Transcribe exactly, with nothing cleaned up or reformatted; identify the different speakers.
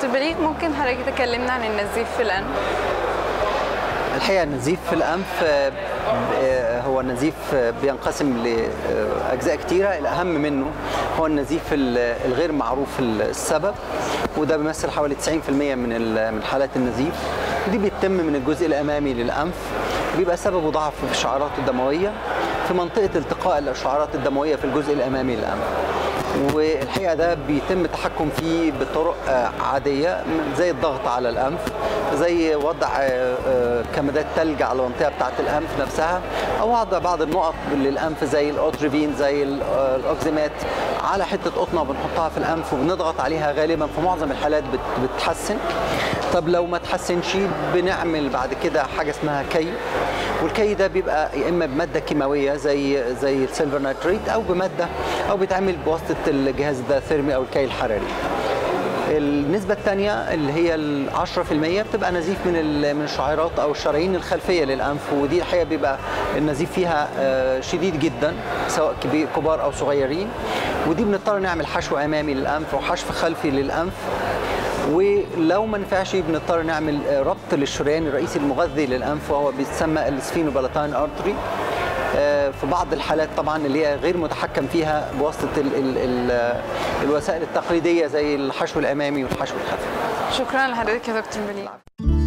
Speaker 1: بليغ، ممكن حضرتك تكلمنا عن النزيف في الأنف؟
Speaker 2: الحقيقة النزيف في الأنف هو النزيف بينقسم لأجزاء كتيرة، الأهم منه هو النزيف الغير معروف السبب، وده بيمثل حوالي تسعين بالمئة من من حالات النزيف. ودي بيتم من الجزء الأمامي للأنف، بيبقى سببه ضعف في الشعيرات الدموية في منطقة التقاء الشعيرات الدموية في الجزء الأمامي للأنف. والحقيقة ده بيتم التحكم فيه بطرق عادية زي الضغط على الأنف، زي وضع كمادات ثلج على المنطقة بتاعة الأنف نفسها، أو وضع بعض النقط للأنف زي الأوتريفين زي الأوكزيمات على حتة قطنة بنحطها في الأنف وبنضغط عليها. غالبا في معظم الحالات بتحسن. طب لو ما تحسنش بنعمل بعد كده حاجة اسمها كي، والكي ده بيبقى يا اما بماده كيماويه زي زي السيلفر نايتريت او بماده او بيتعمل بواسطه الجهاز الداثيرمي او الكي الحراري. النسبه الثانيه اللي هي ال عشرة بالمئة بتبقى نزيف من من الشعيرات او الشرايين الخلفيه للانف، ودي الحقيقه بيبقى النزيف فيها شديد جدا سواء كبار او صغيرين، ودي بنضطر نعمل حشو امامي للانف وحشو خلفي للانف. ولو ما نفعش بنضطر نعمل ربط للشريان الرئيسي المغذي للانف وهو بيتسمى السفينوبالاتاين ارتري في بعض الحالات طبعا اللي هي غير متحكم فيها بواسطه ال ال ال الوسائل التقليديه زي الحشو الامامي والحشو الخلفي.
Speaker 1: شكرا لحضرتك يا دكتور بليغ.